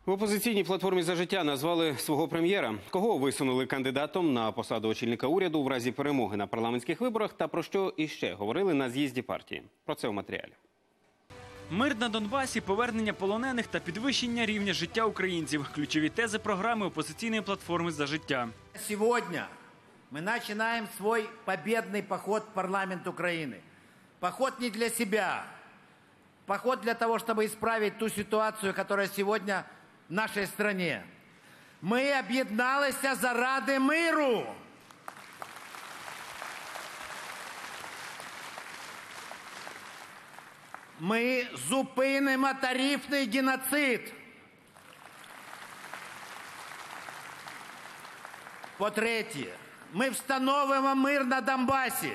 В опозиційній платформі «За життя» назвали свого прем'єра. Кого висунули кандидатом на посаду очільника уряду в разі перемоги на парламентських виборах та про що іще говорили на з'їзді партії. Про це у матеріалі. Мир на Донбасі, повернення полонених та підвищення рівня життя українців – ключові тези програми опозиційної платформи «За життя». Сьогодні ми починаємо свій побєдний поход в парламент України. Поход не для себе, поход для того, щоб ісправити ту ситуацію, яка сьогодні в нашій країні. Ми об'єдналися заради миру. Ми зупинимо тарифний геноцид. По-третє, ми встановимо мир на Донбасі.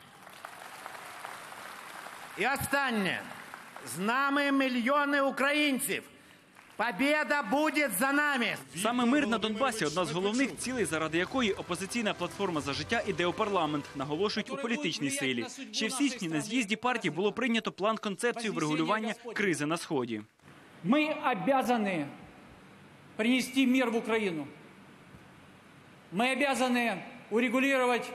І останнє. З нами мільйони українців. Побєда буде за нами. Саме мир на Донбасі – одна з головних цілей, заради якої опозиційна платформа «За життя» іде у парламент, наголошують у політичній силі. Ще в січні на з'їзді партії було прийнято план-концепцію врегулювання кризи на Сході. Ми обязаны принести мир в Україну. Мы обязаны урегулировать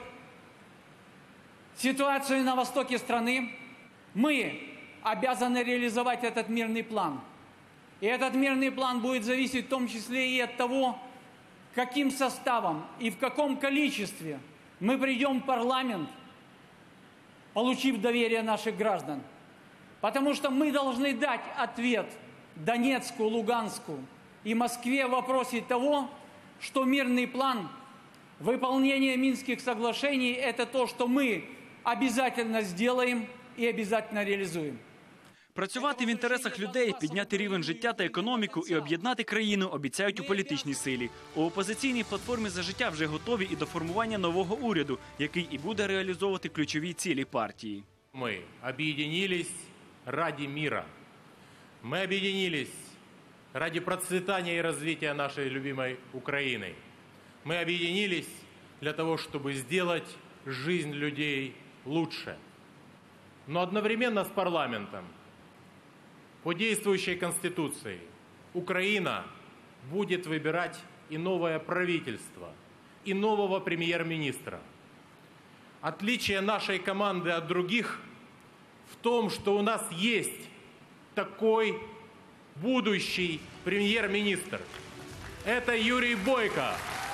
ситуацию на востоке страны. Мы обязаны реализовать этот мирный план. И этот мирный план будет зависеть в том числе и от того, каким составом и в каком количестве мы придем в парламент, получив доверие наших граждан. Потому что мы должны дать ответ Донецку, Луганску и Москве в вопросе того, что мирный план, выполнение Минских соглашений – это то, что мы обязательно сделаем и обязательно реализуем. Працювати в інтересах людей, підняти рівень життя та економіку і об'єднати країну обіцяють у політичній силі. У опозиційній платформі «За життя» вже готові і до формування нового уряду, який і буде реалізовувати ключові цілі партії. Ми об'єднались ради мира. Ми об'єднались ради процвітання і розвитку нашої любимої України. Ми об'єднались для того, щоб зробити життя людей лучше. Но одновременно с парламентом по действующей Конституции Украина будет выбирать и новое правительство, и нового премьер-министра. Отличие нашей команды от других в том, что у нас есть такой будущий премьер-министр. Это Юрій Бойко.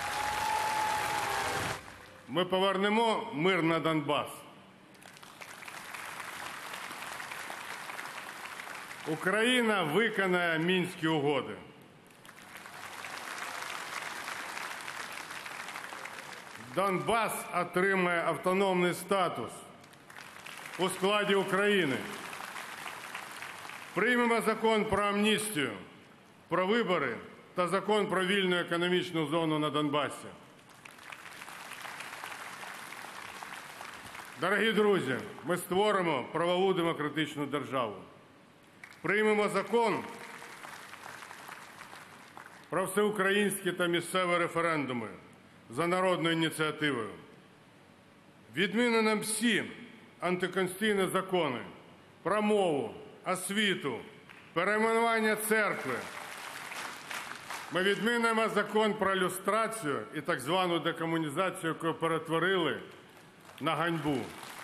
Ми повернемо мир на Донбас. Україна виконає Мінські угоди. Донбас отримає автономний статус у складі України. Приймемо закон про амністію, про вибори та закон про вільну економічну зону на Донбасі. Дорогі друзі, ми створимо правову демократичну державу. Приймемо закон про всеукраїнські та місцеві референдуми за народною ініціативою. Відмінимо всі антиконституційні закони про мову, освіту, перейменування церкви. Ми відмінимо закон про люстрацію і так звану декомунізацію, яку перетворили на ганьбу.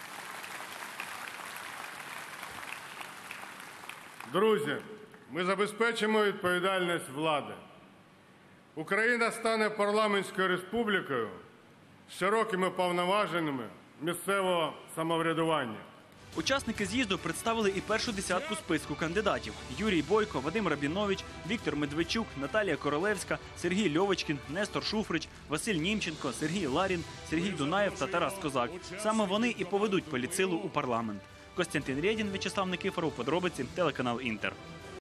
Друзі, ми забезпечимо відповідальність влади. Україна стане парламентською республікою з широкими повноваженнями місцевого самоврядування. Учасники з'їзду представили і першу десятку списку кандидатів. Юрій Бойко, Вадим Рабінович, Віктор Медведчук, Наталія Королевська, Сергій Льовочкін, Нестор Шуфрич, Василь Німченко, Сергій Ларін, Сергій Дунаєв та Тарас Козак. Саме вони і поведуть політсилу у парламент. Костянтин Рєдін, В'ячеслав Никифоров, подробиці, телеканал «Інтер».